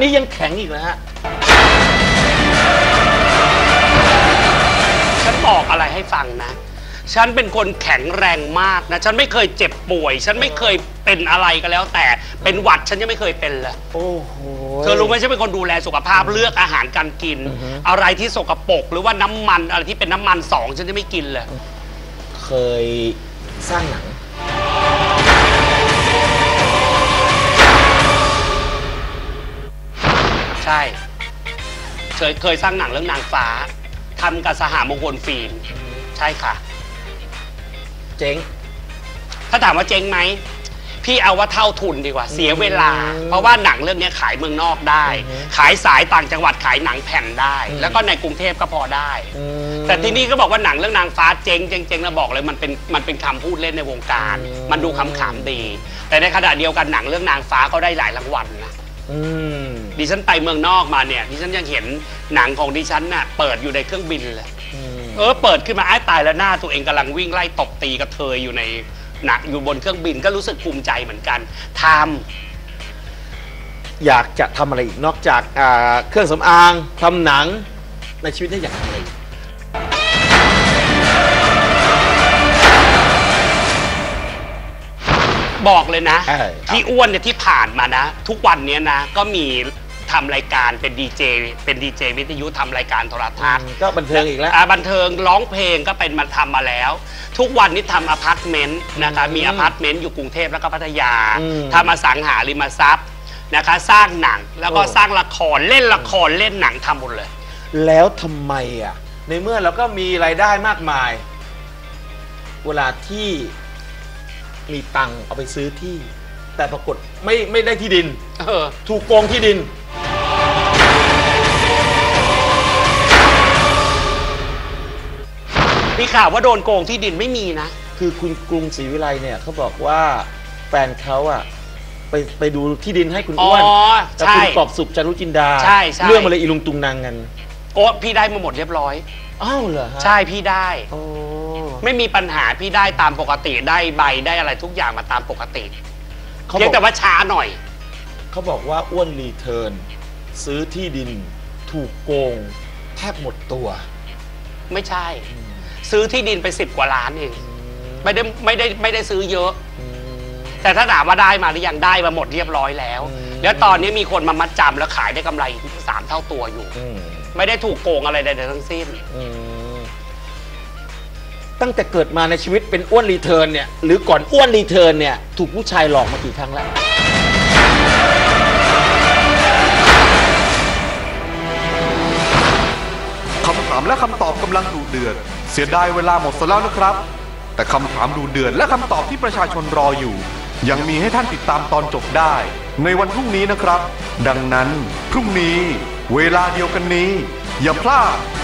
นี่ยังแข็งอีกนะฮะฉันบอกอะไรให้ฟังนะฉันเป็นคนแข็งแรงมากนะฉันไม่เคยเจ็บป่วยฉันไม่เคยเป็นอะไรก็แล้วแต่เป็นหวัดฉันยังไม่เคยเป็นเลยโอ้โหเธอรู้ไหมฉันเป็นคนดูแลสุขภาพเลือกอาหารการกินอะไรที่สกปรกหรือว่าน้ำมันอะไรที่เป็นน้ำมันสองฉันจะไม่กินเลยเคยสร้างหนังใช่เคยสร้างหนังเรื่องนางฟ้าทำกับสหมงคลฟิล์มใช่ค่ะเจ๊งถ้าถามว่าเจ๊งไหมพี่เอาว่าเท่าทุนดีกว่าเสียเวลาเพราะว่าหนังเรื่องนี้ขายเมืองนอกได้ขายสายต่างจังหวัดขายหนังแผ่นได้แล้วก็ในกรุงเทพก็พอได้แต่ที่นี่ก็บอกว่าหนังเรื่องนางฟ้าเจ๊งแล้วบอกเลยมันเป็นคำพูดเล่นในวงการมันดูขำๆดีแต่ในขณะเดียวกันหนังเรื่องนางฟ้าก็ได้หลายรางวัลนะดิฉันไปเมืองนอกมาเนี่ยดิฉันยังเห็นหนังของดิฉันน่ะเปิดอยู่ในเครื่องบินเลยเปิดขึ้นมาตายแล้วหน้าตัวเองกำลังวิ่งไล่ตบตีกระเทยอยู่ในหนักอยู่บนเครื่องบินก็รู้สึกภูมิใจเหมือนกันอยากจะทำอะไรอีกนอกจากเครื่องสำอางทำหนังในชีวิตได้อยากทำอะไรบอกเลยนะที่อ้วนเนี่ยที่ผ่านมานะทุกวันนี้นะก็มีทำรายการเป็นดีเจวิทยุทำรายการโทรทัศน์ก็บันเทิงอีกแล้วบันเทิงร้องเพลงก็เป็นมาทำมาแล้วทุกวันนี้ทำอพาร์ตเมนต์นะคะมีอพาร์ตเมนต์อยู่กรุงเทพแล้วก็พัทยาทำอสังหาริมทรัพย์นะคะสร้างหนังแล้วก็สร้างละครเล่นละครเล่นหนังทำหมดเลยแล้วทำไมในเมื่อเราก็มีรายได้มากมายเวลาที่มีตังค์เอาไปซื้อที่แต่ปรากฏไม่ได้ที่ดินถูกโกงที่ดินมีข่าวว่าโดนโกงที่ดินไม่มีนะคือคุณกรุงศรีวิไลเนี่ยเขาบอกว่าแฟนเขาไปดูที่ดินให้คุณอ้วนกับคุณกอบสุขจารุจินดาเรื่องมาเลยอีลุงตุงนางกันโอ้พี่ได้มาหมดเรียบร้อยอ้าวเหรอใช่พี่ได้ไม่มีปัญหาพี่ได้ตามปกติได้ใบได้อะไรทุกอย่างมาตามปกติเพียงแต่ว่าช้าหน่อยเขาบอกว่าอ้วนรีเทิร์นซื้อที่ดินถูกโกงแทบหมดตัวไม่ใช่ซื้อที่ดินไป10 กว่าล้านเองไม่ได้ซื้อเยอะแต่ถ้าถามว่าได้มาหรือยังได้มาหมดเรียบร้อยแล้วแล้วตอนนี้มีคนมามัดจำแล้วขายได้กำไร3 เท่าตัวอยู่ไม่ได้ถูกโกงอะไรใดๆทั้งสิ้นตั้งแต่เกิดมาในชีวิตเป็นอ้วนรีเทิร์นเนี่ยหรือก่อนอ้วนรีเทิร์นเนี่ยถูกผู้ชายหลอกมากี่ครั้งแล้วคำถามและคำตอบกำลังดุเดือดเสียดายเวลาหมดซะแล้วนะครับแต่คำถามดุเดือดและคำตอบที่ประชาชนรออยู่ยังมีให้ท่านติดตามตอนจบได้ในวันพรุ่งนี้นะครับดังนั้นพรุ่งนี้เวลาเดียวกันนี้อย่าพลาด